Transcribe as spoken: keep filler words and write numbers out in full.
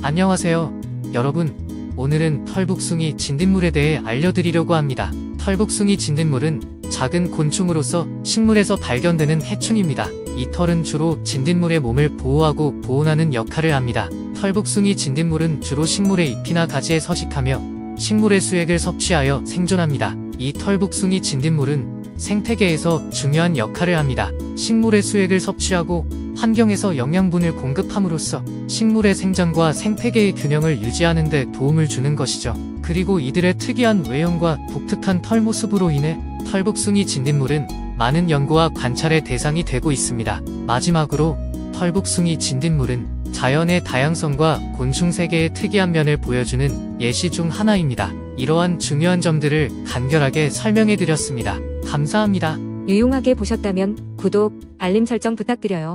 안녕하세요, 여러분. 오늘은 털북숭이 진딧물에 대해 알려드리려고 합니다. 털북숭이 진딧물은 작은 곤충으로서 식물에서 발견되는 해충입니다. 이 털은 주로 진딧물의 몸을 보호하고 보온하는 역할을 합니다. 털북숭이 진딧물은 주로 식물의 잎이나 가지에 서식하며 식물의 수액을 섭취하여 생존합니다. 이 털북숭이 진딧물은 생태계에서 중요한 역할을 합니다. 식물의 수액을 섭취하고 환경에서 영양분을 공급함으로써 식물의 생장과 생태계의 균형을 유지하는 데 도움을 주는 것이죠. 그리고 이들의 특이한 외형과 독특한 털 모습으로 인해 털북숭이 진딧물은 많은 연구와 관찰의 대상이 되고 있습니다. 마지막으로 털북숭이 진딧물은 자연의 다양성과 곤충 세계의 특이한 면을 보여주는 예시 중 하나입니다. 이러한 중요한 점들을 간결하게 설명해 드렸습니다. 감사합니다. 유용하게 보셨다면 구독, 알림 설정 부탁드려요.